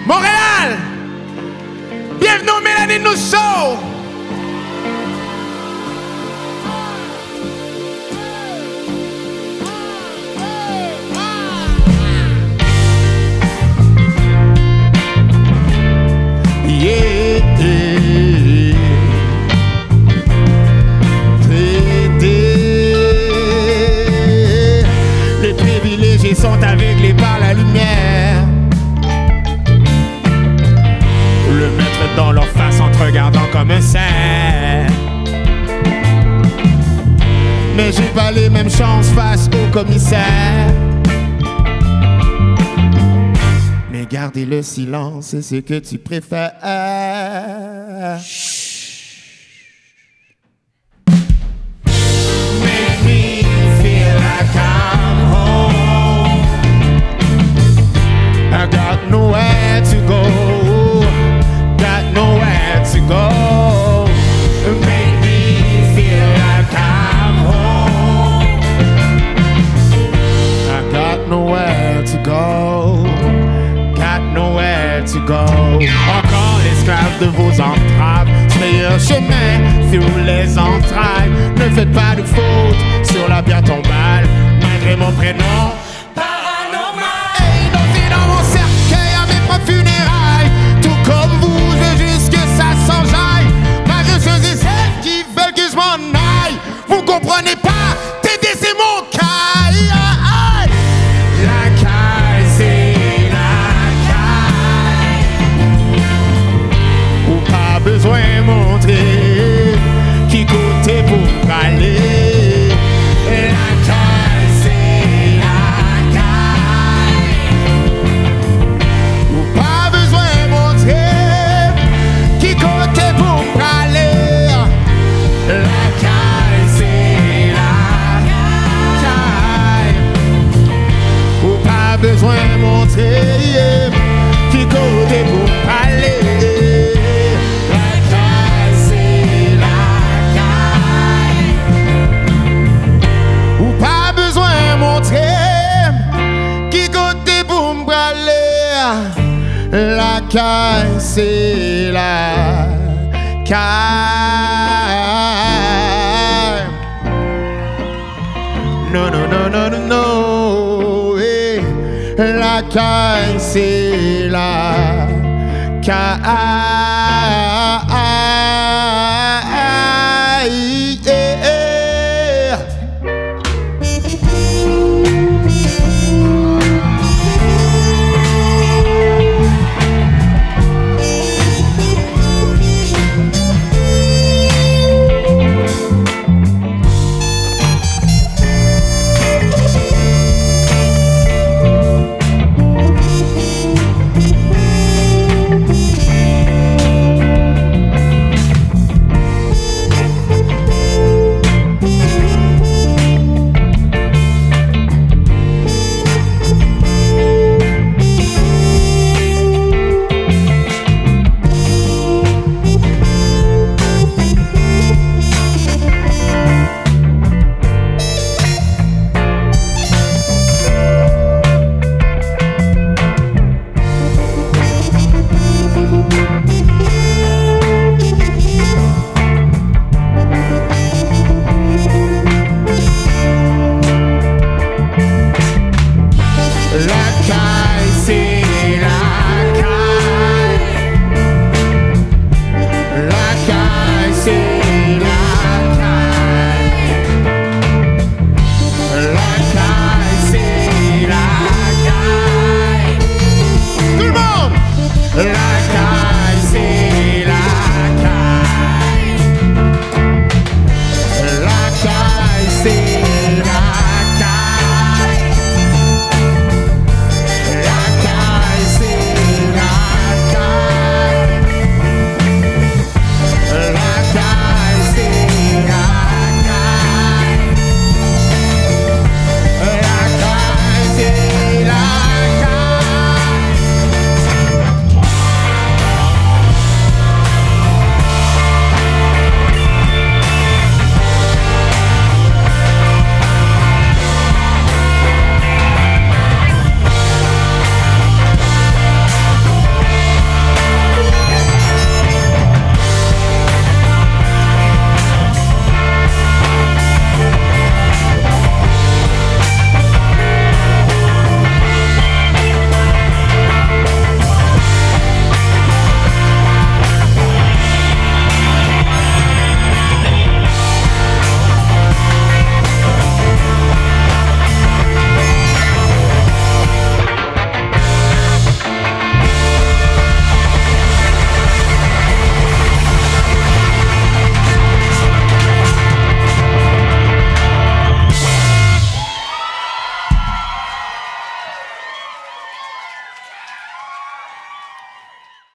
Montréal, bienvenue au Mélanie nous show. Les privilégiés sont aveuglés par la lumière. Le mettre dans leur face en te regardant comme un cerf. Mais j'ai pas les mêmes chances face au commissaire. Mais garder le silence, c'est ce que tu préfères. Make me feel like I'm home. I got nowhere to go. Got nowhere to go. Make me feel like I'm home. I got nowhere to go. Got nowhere to go. Encore l'esclave de vos entraves. Soyez un chemin sur les entrailles. Ne faites pas de faute sur la pierre tombale. Malgré mon prénom paranormal. Et dansez dans mon cercueil à mes propres funérailles. Tout comme vous, je veux juste que ça s'enjaille. Malgré ceux et celles qui veulent que je m'en aille. Vous comprenez pas, t'aider c'est mon caille. La caille c'est la caille. Ou pas besoin de montrer qui côté pour aller. La caille c'est la caille. Ou pas besoin de montrer qui côté pour aller. La caille c'est la caille. Ou pas besoin de montrer qui côté pour aller. La caille c'est la caille. Ou pas besoin de montrer qui côté pour m'braler. La caille c'est la caille. Non, non, non, non, non, non. Eh. La caille c'est la caille.